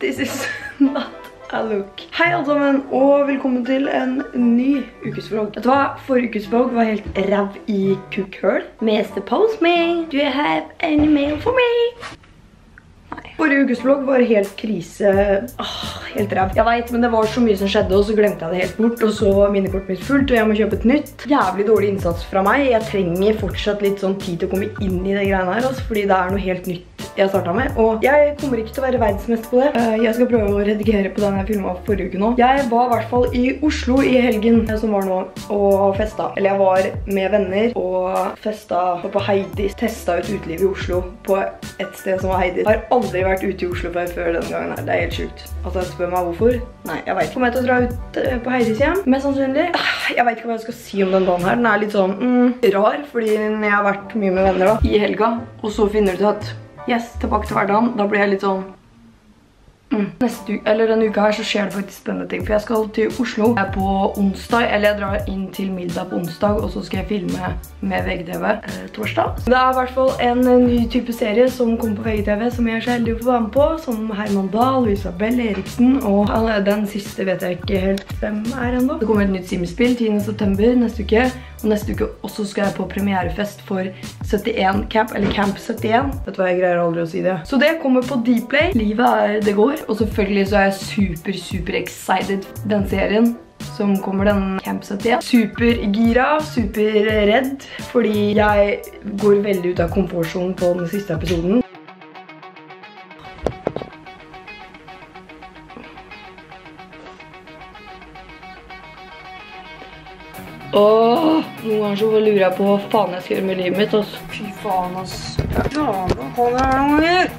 This is not a look. Hei alle sammen, og velkommen til en ny ukesvlogg. Vet du hva? Forrige ukesvlogg var helt ræv i kukkhøl. Mr. Postman, do you have any mail for me? Nei. Forrige ukesvlogg var helt krise. Helt ræv. Jeg vet, men det var så mye som skjedde, og så glemte jeg det helt bort. Og så var minnekortet mitt fullt, og jeg må kjøpe et nytt. Jævlig dårlig innsats fra meg. Jeg trenger fortsatt litt sånn tid til å komme inn i det greiene her, altså, fordi det er noe helt nytt jeg startet med. Og jeg kommer ikke til å være verdensmester på det. Jeg skal prøve å redigere på den jeg filmet forrige uke nå. Jeg var i hvert fall i Oslo i helgen, som var nå, og festa. Eller jeg var med venner og festa på Heidis. Testa ut uteliv i Oslo på et sted som var Heidis. Jeg har aldri vært ute i Oslo før denne gangen her. Det er helt sjukt. Altså, jeg spør meg hvorfor. Nei, jeg vet ikke. Kommer jeg til å dra ut på Heidis hjem? Mest sannsynlig. Jeg vet ikke hva jeg skal si om den dagen her. Den er litt sånn rar, fordi jeg har vært mye med venner da, i helga. Og så finner du ut at yes, tilbake til hverdagen. Da blir jeg litt sånn denne uka her så skjer det faktisk spennende ting. For jeg skal til Oslo på onsdag. Eller jeg drar inn til middag på onsdag, og så skal jeg filme med VGTV torsdag. Det er i hvert fall en ny type serie som kommer på VGTV, som jeg er så heldig å få være med på. Som Herman Dahl, Isabel Eriksen, og den siste vet jeg ikke helt hvem er ennå. Det kommer et nytt Sims-spill 10. september neste uke. Og neste uke også skal jeg på premierefest for 71 Camp, eller Camp 71. Vet du hva, jeg greier aldri å si det. Så det kommer på Dplay. Livet er det går. Og selvfølgelig så er jeg super excited den serien som kommer, den Camp 71. Super gira, super redd, fordi jeg går veldig ut av komfortzonen på den siste episoden. Noen ganger så lurer jeg på hva faen jeg skal gjøre med livet mitt, altså. Fy faen, ass. Ja, hva kan jeg gjøre noen ganger?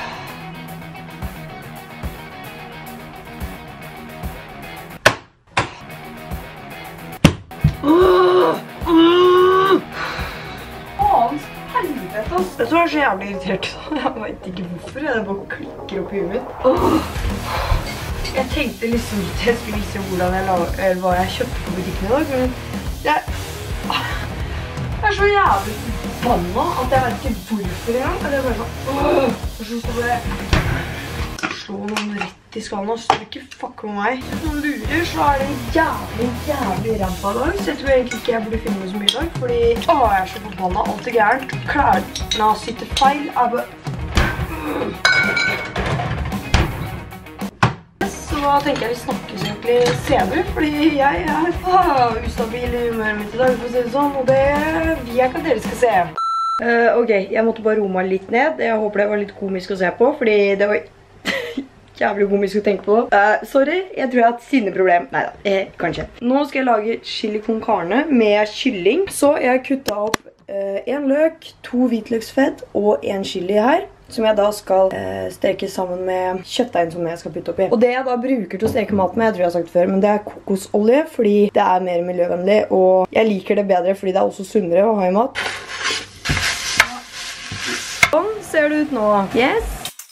Faens helvete, ass. Vet du hva, jeg er så jævlig irritert. Jeg vet ikke hvorfor, det bare klikker opp i huet mitt. Jeg tenkte liksom at jeg skulle vise hva jeg kjøpte på butikken i dag, men jeg er så jævlig forbanna at jeg vet ikke hvorfor engang. Eller jeg bare sånn, og så skal jeg slå noen rett i skallen, og så skal ikke fucke med meg. Hvis noen lurer, så er det en jævlig rampa dag, så jeg tror egentlig ikke jeg burde filme så mye i dag, fordi jeg er så forbanna, alt er gærent. Klærne sitter feil, jeg bare Så tenker jeg vi snakkes egentlig senere, fordi jeg er ustabil i humøret mitt i dag, for å si det sånn, og det vil jeg ikke at dere skal se. Ok, jeg måtte bare roe meg litt ned. Jeg håper det var litt komisk å se på, fordi det var jævlig komisk å tenke på. Sorry, jeg tror jeg har et sinneproblem. Neida, kanskje. Nå skal jeg lage chili con carne med kylling. Så jeg har kuttet opp en løk, 2 hvitløksfett og en chili her, som jeg da skal steke sammen med kjøttdeigen som jeg skal putte oppi. Og det jeg da bruker til å steke mat med, jeg tror jeg har sagt før, men det er kokosolje, fordi det er mer miljøvennlig, og jeg liker det bedre fordi det er også sunnere å ha i mat. Sånn ser det ut nå. Yes!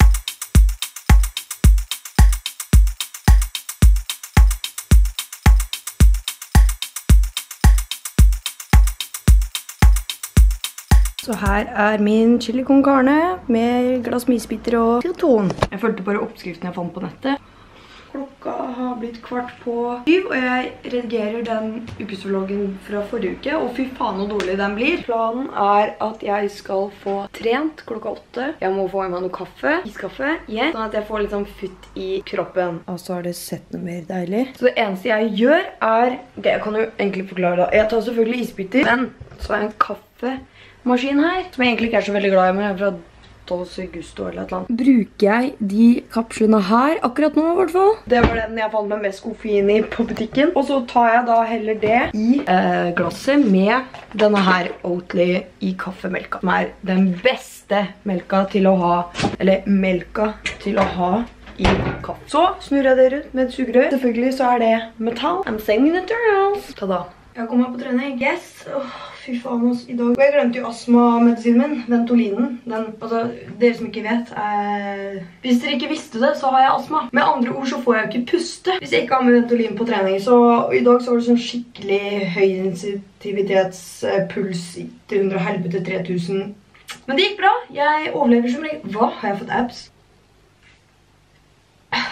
Så her er min chili con carne med glass mysbiter og citron. Jeg følte bare oppskriften jeg fant på nettet. Klokka har blitt 7:15, og jeg redigerer den ukesvloggen fra forrige uke, og fy faen hvor dårlig den blir. Planen er at jeg skal få trent klokka 8. Jeg må få i meg noe kaffe, iskaffe, sånn at jeg får litt sånn futt i kroppen. Og så har det sett noe mer deilig. Så det eneste jeg gjør er, ok, jeg kan jo egentlig forklare det. Jeg tar selvfølgelig isbiter, men så er det en kaffemaskin her, som jeg egentlig ikke er så veldig glad i, men jeg er fra Dos Gusto eller et eller annet. Bruker jeg de kapslene her akkurat nå i hvert fall. Det var den jeg fant med mest koffein i på butikken. Og så tar jeg da heller det i glasset med denne her Oatly i kaffemelka, som er den beste melka til å ha, eller melka til å ha i kaffe. Så snurrer jeg det rundt med et sugerør. Selvfølgelig så er det metall. I'm saying it girls. Ta da. Jeg kommer på trening. Yes. Fy faen oss i dag. Og jeg glemte jo astma-medisinen min, Ventolinen. Den, altså, dere som ikke vet, hvis dere ikke visste det, så har jeg astma. Med andre ord så får jeg ikke puste hvis jeg ikke har med Ventolin på trening. Så i dag så var det sånn skikkelig høy intensitetspuls til 100 helvete 3000. Men det gikk bra. Jeg overlever som regel. Hva? Har jeg fått abs?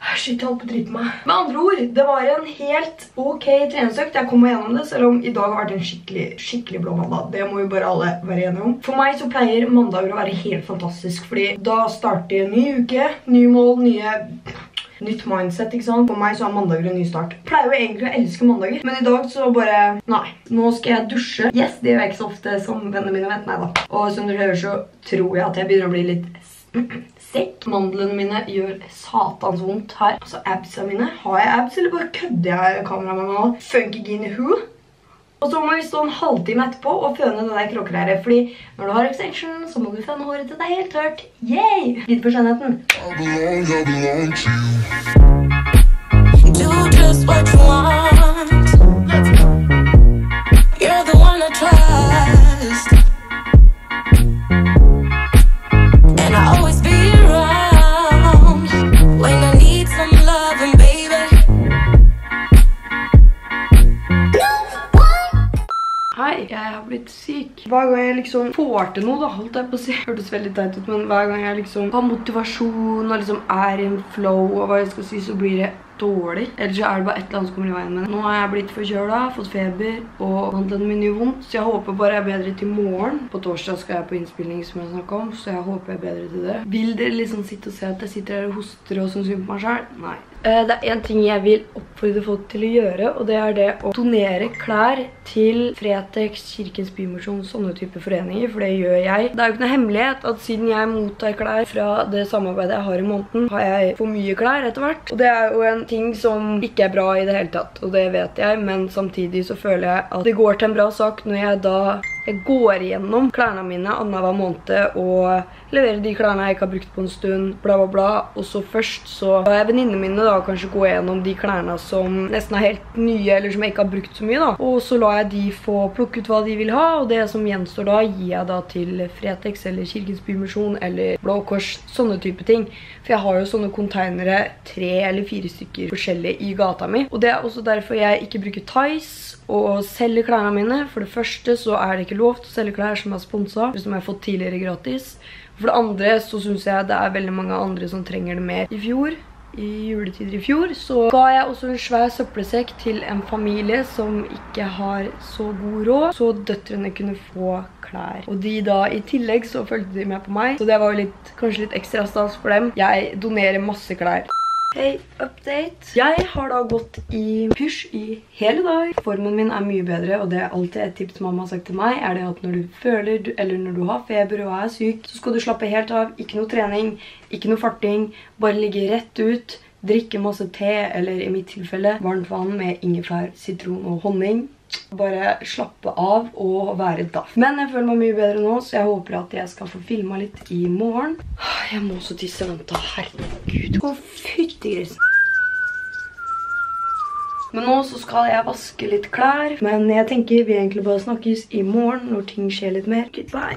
Shit, jeg holdt på å drite meg. Med andre ord, det var en helt ok treningsøkt. Jeg kom meg gjennom det, selv om i dag har vært en skikkelig blå mandag. Det må jo bare alle være enige om. For meg så pleier mandager å være helt fantastisk, fordi da starter en ny uke, nye mål, nytt mindset, ikke sant? For meg så er mandager en ny start. Jeg pleier jo egentlig å elske mandager, men i dag så bare, nei, nå skal jeg dusje. Yes, det gjør jeg ikke så ofte som vennene mine vet, nei da. Og som dere hører så tror jeg at jeg begynner å bli litt sekk. Mandlene mine gjør satans vondt her. Altså absa mine. Har jeg abs, eller bare kødder jeg kameraet med nå? Funky Guinea Who? Og så må vi stå en halvtime etterpå og føne det der kråkelæret. Fordi når du har extension, så må du føne håret til deg helt tørt. Yay! Litt for skjønnheten. Do just what you want. You're the one I trust. And I always be around when I need some loving, baby. Hei, jeg har blitt syk. Hver gang jeg liksom får til noe da, holdt jeg på å si. Hørtes veldig teit ut, men hver gang jeg liksom har motivasjon og liksom er i en flow og hva jeg skal si, så blir det dårlig. Ellers er det bare et eller annet som kommer i veien med det. Nå har jeg blitt forkjølet, fått feber, og mandlene mine gjør vondt. Så jeg håper bare jeg er bedre til morgen. På torsdag skal jeg på innspilling som jeg snakket om, så jeg håper jeg er bedre til det. Vil dere liksom sitte og se at jeg sitter her og hoster og synes på meg selv? Nei. Det er en ting jeg vil oppfordre folk til å gjøre, og det er det å donere klær til Fretex, Kirkens Bymisjon, sånne typer foreninger, for det gjør jeg. Det er jo ikke noe hemmelighet at siden jeg mottar klær fra det samarbeidet jeg har i måneden, har jeg for mye klær etter hvert. Og det er jo en ting som ikke er bra i det hele tatt, og det vet jeg, men samtidig så føler jeg at det går til en bra sak når jeg går igjennom klærne mine annenhver måned og leverer de klærne jeg ikke har brukt på en stund, bla bla bla, og så først så har jeg venninnene mine da kanskje gå gjennom de klærne som nesten er helt nye, eller som jeg ikke har brukt så mye da, og så lar jeg de få plukke ut hva de vil ha, og det som gjenstår da gir jeg da til Fretex eller Kirkens Bymisjon eller Blå Kors, sånne type ting, for jeg har jo sånne containere 3 eller 4 stykker forskjellige i gata mi, og det er også derfor jeg ikke bruker Thais og selger klærne mine. For det første så er det ikke lov til å selge klær som er sponset, som jeg har fått tidligere gratis. For det andre så synes jeg det er veldig mange andre som trenger det mer. I juletider i fjor, så ga jeg også en svær søppelsekk til en familie som ikke har så god råd, så døtrene kunne få klær. Og de da i tillegg så følte de med på meg, så det var jo kanskje litt ekstra stas for dem. Jeg donerer masse klær. Hei, update. Jeg har da gått i pysj i hele dag. Formen min er mye bedre, og det er alltid et tips mamma har sagt til meg, er det at når du føler, eller når du har feber og er syk, så skal du slappe helt av. Ikke noe trening, ikke noe farting, bare ligge rett ut, drikke masse te, eller i mitt tilfelle varmt vann med ingefær, sitron og honning. Bare slappe av og være daff. Men jeg føler meg mye bedre nå, så jeg håper at jeg skal få filmet litt i morgen. Jeg må også tisse, vent da, herregud. Å, fyttegrisen. Men nå så skal jeg vaske litt klær. Men jeg tenker vi egentlig bare snakkes i morgen når ting skjer litt mer. Goodbye.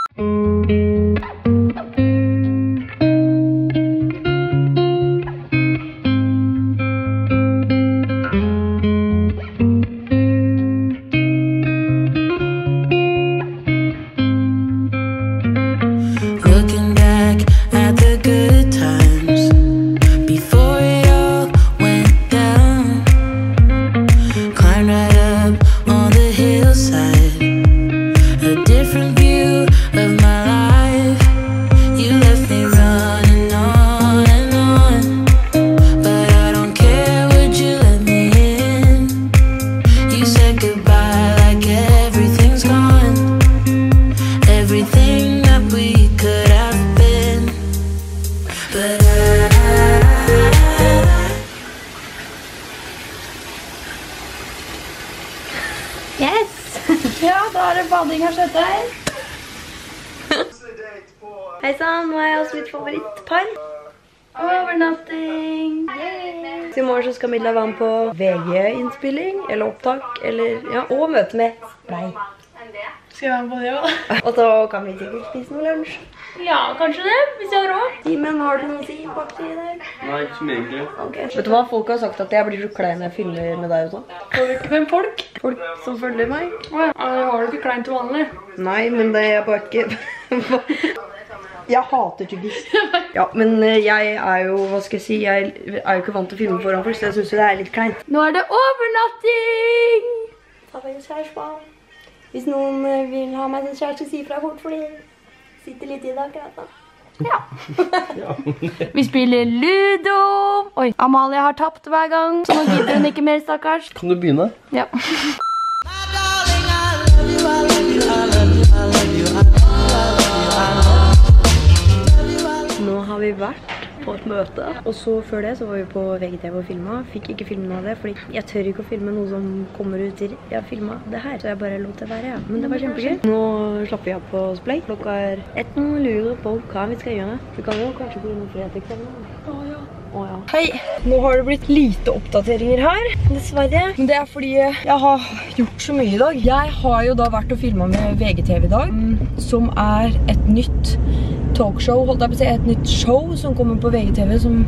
Yes! Ja, da er det bading har skjedd her. Hei sann, nå er jeg hos mitt favorittpar. Overnatting! Så i morgen så skal Milla være med på VG-innspilling, eller opptak, eller, ja, og møte med Blei. Skal jeg være med på det også? Og så kan vi sikkert spise noe lunsj. Ja, kanskje det, hvis jeg har råd. Simen, har du noe å si bak til der? Nei, ikke så mye egentlig. Okay. Vet du hva, folk har sagt at jeg blir så klein når jeg fyller med deg og sånn. Hvem folk? Folk som følger meg. Har du ikke klein til vanlig? Nei, men det er bare ikke... Jeg hater tyggis. Ja, men jeg jo, hva skal jeg si, jeg jo ikke vant til å filme foran folk, så jeg synes det litt kleint. Nå det overnatting! Ta meg en kjærespann. Hvis noen vil ha meg som kjæreste, si fra fort, fordi jeg sitter litt i det akkurat da. Ja. Vi spiller Ludo. Oi, Amalie har tapt hver gang, så nå gidder hun ikke mer, stakkars. Kan du begynne? Ja. Nå har vi vært på et møte, og så før det så var vi på VGTV og filmet. Fikk ikke filmen av det, fordi jeg tør ikke å filme noe som kommer ut til jeg har filmet det her. Så jeg bare lot det være, ja. Men det var kjempegøy. Nå slapper vi av på Splay. Klokka 1 og lurer på hva vi skal gjøre. Vi kan jo kanskje gå inn på fredagseksamen. Ja. Hei, nå har det blitt lite oppdateringer her, dessverre. Men det fordi jeg har gjort så mye i dag. Jeg har jo da vært og filmet med VGTV i dag, som et nytt talkshow, holdt jeg på å si, et nytt show som kommer på VGTV som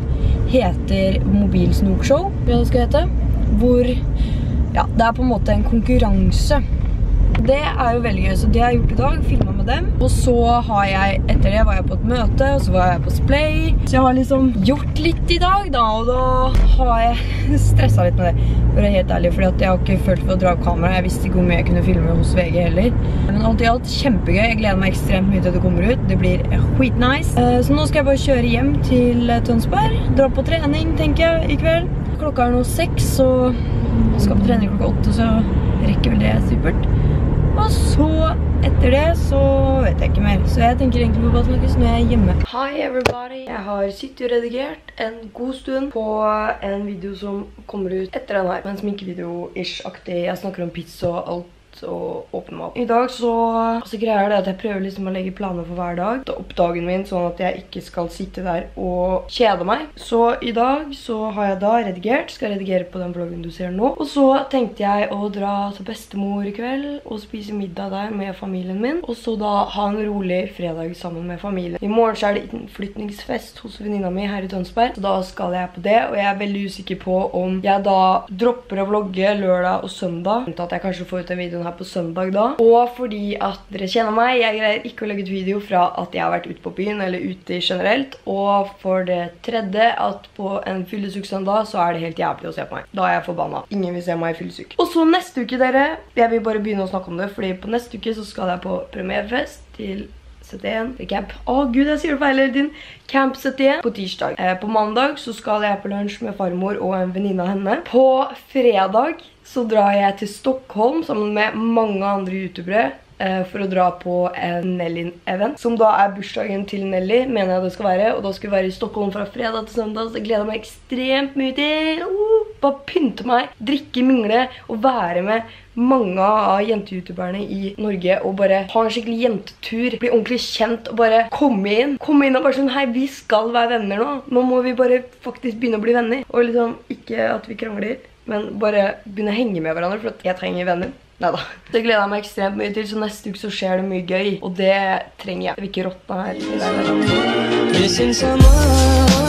heter Mobilsnokshow, hva det skal hete, hvor, ja, det på en måte en konkurranse. Det jo veldig gøy, så det har jeg gjort i dag, filmet med dem. Og så har jeg, etter det var jeg på et møte, og så var jeg på Splay. Så jeg har liksom gjort litt i dag da, og da har jeg stresset litt med det. For å være helt ærlig, fordi at jeg har ikke følt for å dra opp kamera. Jeg visste ikke hvor mye jeg kunne filme hos VG heller. Men alt i alt, kjempegøy. Jeg gleder meg ekstremt mye til det kommer ut. Det blir skitnice. Så nå skal jeg bare kjøre hjem til Tønsberg. Dra på trening, tenker jeg, i kveld. Klokka nå 6, så jeg skal på trening klokka 8, så rekker vel det supert. Og så, etter det, så vet jeg ikke mer. Så jeg tenker egentlig på hva snakkes når jeg hjemme. Hi everybody! Jeg har sittet og redigert en god stund på en video som kommer ut etter den her. En sminkevideo-ish-aktig. Jeg snakker om pizza og alt og åpne meg opp. I dag så greier det at jeg prøver liksom å legge planer for hver dag. Ta opp dagen min sånn at jeg ikke skal sitte der og kjede meg. Så i dag så har jeg da redigert. Skal redigere på den vloggen du ser nå. Og så tenkte jeg å dra til bestemor i kveld og spise middag der med familien min. Og så da ha en rolig fredag sammen med familien. I morgen så det innflytningsfest hos venninna mi her i Tønsberg. Så da skal jeg på det, og jeg veldig usikker på om jeg da dropper å vlogge lørdag og søndag. At jeg kanskje får ut en video her på søndag da. Og fordi at dere kjenner meg, jeg greier ikke å legge ut video fra at jeg har vært ute på byen eller ute generelt. Og for det tredje, at på en fyllesyk søndag så det helt jævlig å se på meg. Da jeg forbanna. Ingen vil se meg i fyllesyk. Og så neste uke, dere, jeg vil bare begynne å snakke om det, fordi på neste uke så skal jeg på premierfest til 71, Camp. Gud, jeg sier det feil hele tiden. Camp 71 på tirsdag. På mandag så skal jeg på lunsj med farmor og en venninne av henne. På fredag så drar jeg til Stockholm sammen med mange andre youtubere for å dra på en Nelly-event, som da bursdagen til Nelly, mener jeg det skal være. Og da skal vi være i Stockholm fra fredag til søndag, så jeg gleder meg ekstremt mye til. Bare pynte meg, drikke, mingle og være med mange av jente-youtuberne i Norge og bare ha en skikkelig jentetur, bli ordentlig kjent og bare komme inn og bare sånn, hei, vi skal være venner nå. Nå må vi bare faktisk begynne å bli venner. Og liksom, ikke at vi krangler, men bare begynne å henge med hverandre, for at jeg trenger venner. Neida. Det gleder jeg meg ekstremt mye til, så neste uke så skjer det mye gøy, og det trenger jeg. Jeg vil ikke råtne her i deg.